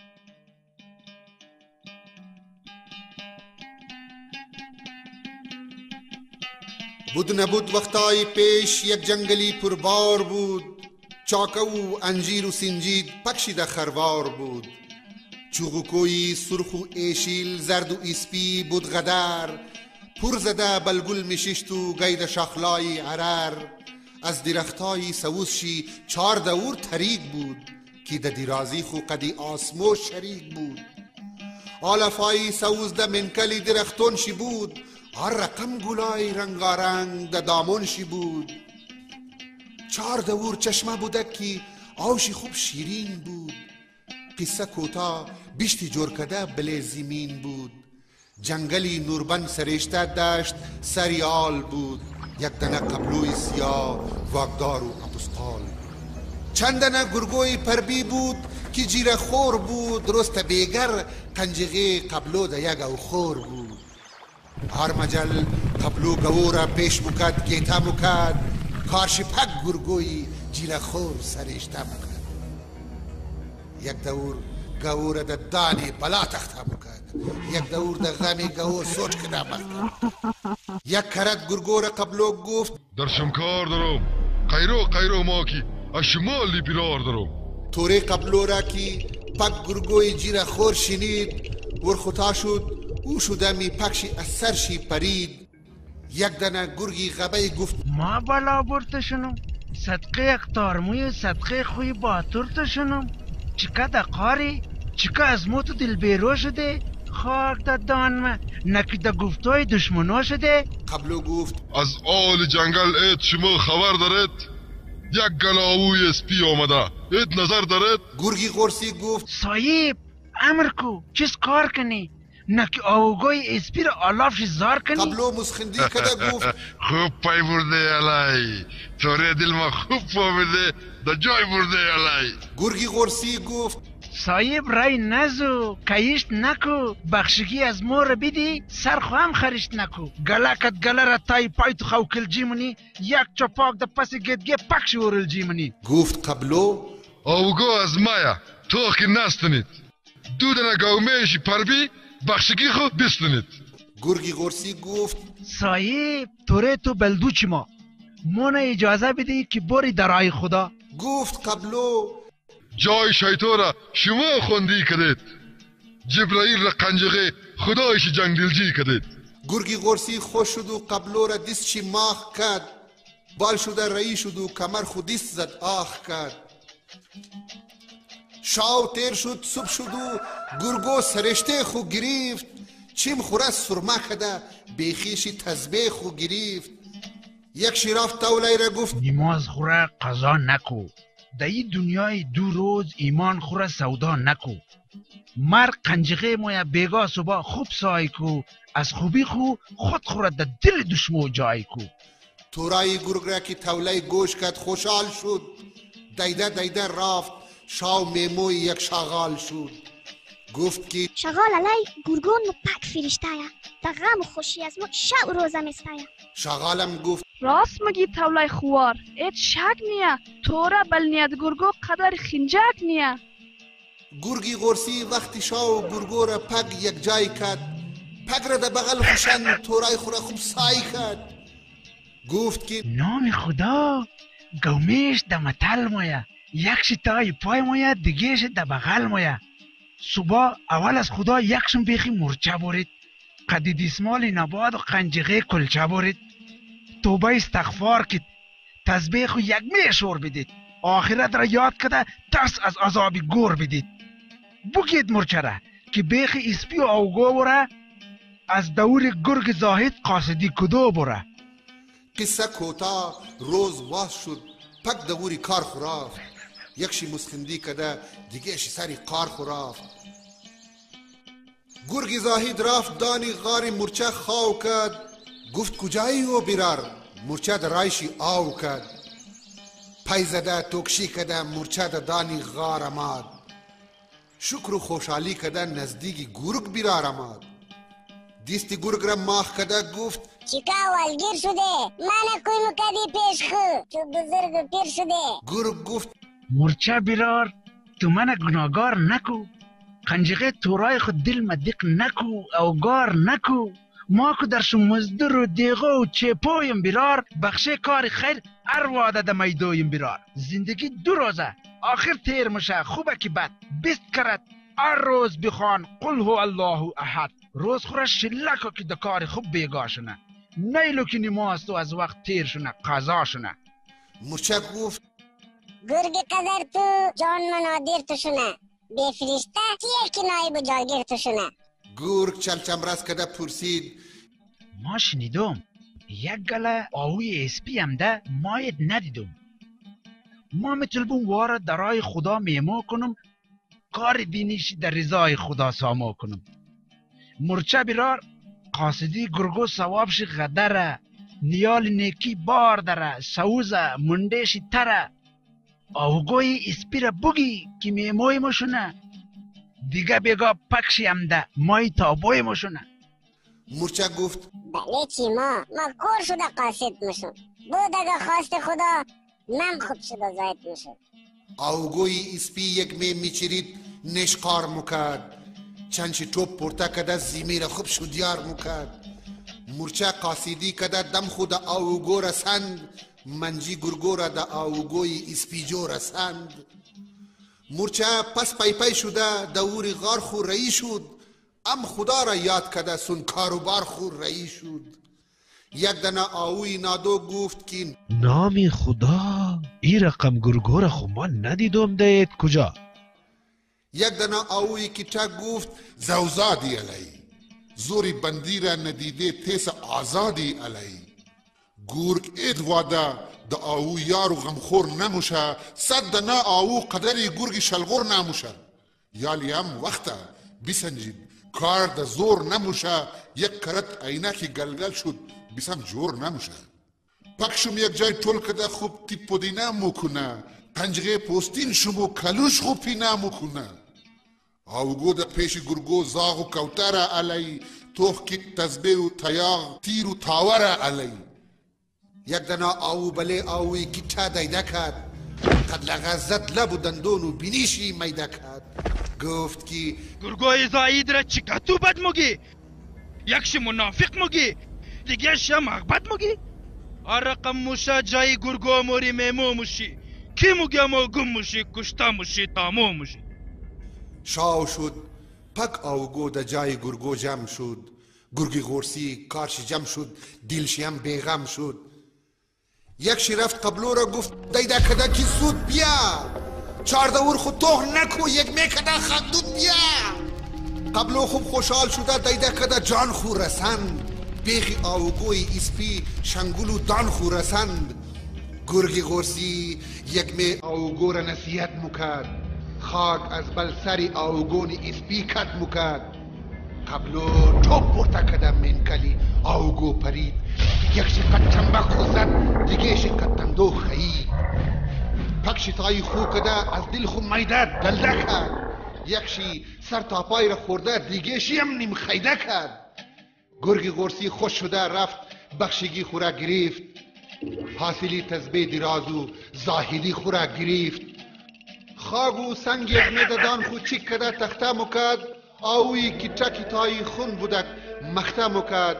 بود نبود وقتای پیش یک جنگلی پربار بود، چاکه و انجیر و سنجید پکشیده خروار بود. چوغوکوی سرخ و ایشیل زرد و اسپی بود غدر، پر زده بلگل میششت و گید شاخلای عرر. از درختای سوزشی 4 دور طریق بود، که د درازی خو قدی آسمو شریک بود. آلفای سوزده منکلی درختونشی بود، هر رقم گلای رنگارنگ د دامونشی بود. 4 دور چشمه بوده که آوشی خوب شیرین بود. قصه کوتا بیشتی جور کده بله زمین بود. جنگلی نوربن سرشته داشت سریال بود، یک دنه قبلوی سیاه واگدار و اپسقال. چند دنه گرگوی پربی بود که جیره خور بود، درست بیگر قنجغه قبلو ده یک او خور بود. هر مجل قبلو گو را پیش مکد گیتا مکد، کارشی پک گرگوی جیره خور سرشته مکد. یک دور گو را ده دانی بلا تخته مکد، یک دور ده غمی گو سوچ کده مکد. یک کرد گرگو را قبلو گفت در شمکار دارم، قیرو ماکی از شمالی بیرار دارم. توره قبلو را که پک گرگوی جیره خور شنید ورخوتا شد، او شده می پکشی از سرشی پرید. یک دنه گرگی غبه گفت ما بالا برده شنم، صدقه اختارموی صدقه خوی باتورده شنم. چکه دا قاری چکه از موت دل بیرو شده، خاک دا دانمه نکی دا گفتای دشمنا شده. قبلو گفت از آل جنگل اید شما خبر دارد؟ یک گلاوی اسپی آمده، اید نظر دارد؟ گرگی قرصی گفت صاحب امر کو چیز کار کنی، نکی آوگوی اسپی را آلافش زار کنی. قبلو مسخندی کده گفت خوب پای برده علی، توره دل ما خوب فهمیده، دا جای برده علی. گرگی قرصی گفت صاحب رای نزو کهیشت نکو، بخشگی از مور بیدی سر خواهم خریشت نکو. گلکت گله را تای پای تو خوکل جیمونی، یک چپاک دا پس گدگه پکش ورل جیمونی. گفت قبلو آوگو از مایا تو که نستنید، دودن گومهشی پربی بخشگی خود بستنید. گرگی قرصی گفت صاحب توره تو بلدو چی ما نه اجازه بدی که بری درای خدا. گفت قبلو جای شیطان را شما خوندی کدید، جبرائیل را قنجقه خدایش جنگ دلجی کدید. گرگی قرصی خوش شد و قبلو را دست چی ماخ کرد، بال شده رئی شد و کمر خود دست زد آخ کرد. شاو تیر شد صبح شد و گرگو سرشته خو گریفت، چیم خوره سرما کده بیخیشی تزبیه خو گریفت. یک شراف تولای را گفت نماز خوره قضا نکو، در این دنیای 2 روز ایمان خوره سودا نکو. مر قنجقه مویا بیگا صبح خوب سای کو، از خوبی خود خوره در دل دشمو جای کو. تورای گرگ را که تولای گوش کرد خوشحال شد، دیده رافت شاو میموی یک شاغال شد. گفت که شاغال علی گرگون پک فرشتایا، در غم و خوشی از ما شب روزه میستایا. شاغالم گفت راست مگی تولای خوار، ایت شک نیا تورا بل نیاد گرگو قدر خنجک نیا. گرگی قرصی وقتی شاو گرگو را پگ یک جای کرد، پگ را در بغل خوشن تورای خوره خوب سای کرد. گفت که نام خدا گومیش در متل مویا، یکش تای پای مویا دیگهش در بغل مویا. صبح اول از خدا یکشون بیخی مرچه برید، قدید اسمال نباد و قنجقه کلچه برید. توبه استغفار کد، تسبیح خو یک میشور بدید، آخرت را یاد کده ترس از عذاب گور بدید. بگید مرچه را که بیخی اسپی و اوگو بره، از دور گرگ زاهد قاصدی کدو بره. قصه کوتا روز واز شد، پک دوری کار خورافت. یکشی مسخندی کده دیگهشی سری قار خورافت. گرگ زاهد رافت دانی غاری مرچه خواو کد، گفت کجایی و بیرار؟ مرچه در رایشی آو کد. پای زده توکشی کده مرچه در دانی غار آمد. شکر و خوشحالی کده نزدیکی گرگ بیرار آمد. دیستی گرگ را ماخ کده گفت چیکا والگیر شده، من کوی مکدی پیش خو تو بزرگ پیر شده. گرگ گفت مرچه بیرار تو من گناهگار نکو، قنجقه تورای خود دل مدیق نکو او گار نکو. ما که درش مزدر و دیغه و چپایم برار بخشه کار خیر ارواده ده میدویم برار. زندگی 2 روزه آخر تیر میشه خوبه که بد 20 کرد هر روز بخوان قل هو الله احد. روز خورش شلکو که ده کار خوب بیگاشونه نیلو که نماز تو از وقت تیر شونه قضا شونه. مورچه گفت گرگ قدر تو جان منادر تو شونه به فرشته تیه که نایب و جاگیر تو شونه. گرگ چمچم رس کده پرسید ما شنیدم یک گله آوی اسپی هم ده ماید ندیدم. ما میتلبون واره درای خدا میمو کنم کار دینیش در رضای خدا سامو کنم. مرچه برار قاصدی گرگو ثوابش غدره نیال نیکی بار داره سوزه مندهش تره آوگوی اسپی را بگی که میموی مشونه دیگه بگا پکشی هم ده مای تابوی مشونه. مورچه گفت بله چی ما کور شده قاصد مشون بود اگه خواست خدا من خوب شده زاید مشون. آوگوی اسپی یک می میچرید نشقار مکد چنچی توپ پورته کده زیمیر خوب شدیار مکد. مورچه قاصدی کده دم خود آوگو رسند منجی گرگو را ده آوگوی اسپی جو رسند. مورچه پس پی پی شده دوری غار خو رئی شد ام خدا را یاد کده سن کاروبار خو رئی شد. یک دنه آوی نادو گفت که نام خدا ای رقم گرگو را خو ما ندیدم دهید کجا. یک دنه آوی کیچه گفت زوزادی علی زوری بندی را ندیده تیس آزادی علی. گرگ ادواده دا آو یارو غمخور نموشه 100 دنه آو قدری گرگ شلغور نموشه. یالی هم وقته بسنجید کار دا زور نموشه یک کرت عینکی گلگل شد بسم جور نموشه. پکشم یک جای طول کده خوب تیپ و دینه مکنه قنجغه پوستین شمو کلوش خوب پینه مکنه. آوگو دا پیش گرگو زاغ و کوتره علی توخ کی تزبه و تیاغ تیر و تاوره علی. یک دنا آو بله آوی گیتا دایده کد قد لغزت لب و دندون و بینیشی میده کد. گفت که گرگوی زاید را چکتو بد مگی یکش منافق مگی دیگه شم مغبت مگی رقم موشه جای گرگو موری میمو موشی کی مگی مو گم موشی کشتا موشی تامو موشی. شاو شد پک آوگو دا جای گرگو جمع شد. گرگی غرسی کارش جمع شد دلشی هم بیغم شد. یکشی رفت قبلو را گفت دایده کده کی سود بیا 14 ور خود توخ نکو یک میکده خندود بیا. قبلو خوب خوشحال شده دایده کده جان خو رسند بیخی آوگوی اسپی شنگولو دان خو رسند. گرگی غرسی یک می آوگو را نصیحت مکد خاک از بل سری آوگون اسپی کت مکد. قبلو توپ پورته کده منکلی آوگو پرید یکشی قد چنبک خو زد دیگهشی قد تندو خیید. پکشی تایی خو کده از دل خو میده دلده کرد یکشی سر تا پای را خورده دیگهشی هم نیم خیده کرد. گرگ غرسی خوش شده رفت بخشگی خورا گرفت حاصلی تزبه درازو زاهدی خورا گرفت. خاگو سنگ میددان خو چیک کده تخته مکد آوی کیچه کی تایی خون بودک مخته مکد.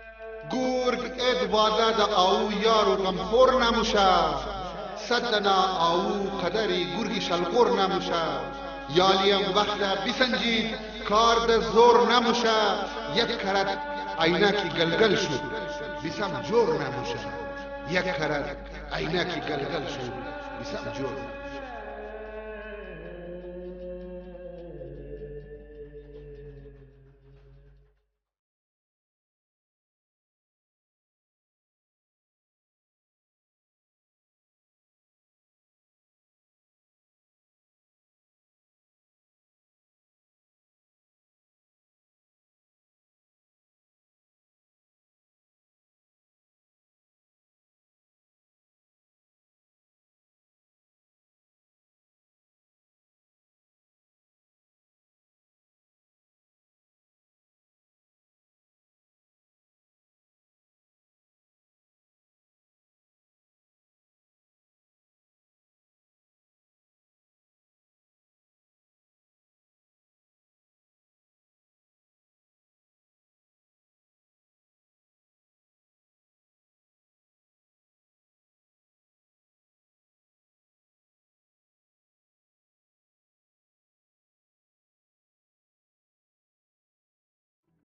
گرگ ادواده دا آو یارو غمخور نموشه 100 دنه آو قدری گرگی شلغور نموشه. یالیم وقت بسنجید کار دا زور نموشه یک کرد عینکی گلگل شد بسم جور نموشه. یک کرد عینکی گلگل شد بسم جور